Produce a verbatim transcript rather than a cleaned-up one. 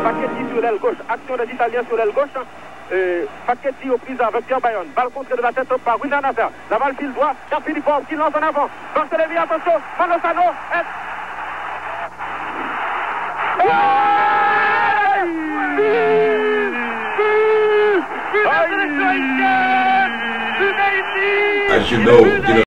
Facchetti sur l'aile gauche, action des Italiens sur l'aile gauche. Euh, Facchetti aux prises avec Pierre Bayonne. Balle contrée de la tête par Windan Nasser. La balle file droit, Pierre Philippon qui lance en avant. Barthélémy, attention, Mano Sano. Et... As you know, you know.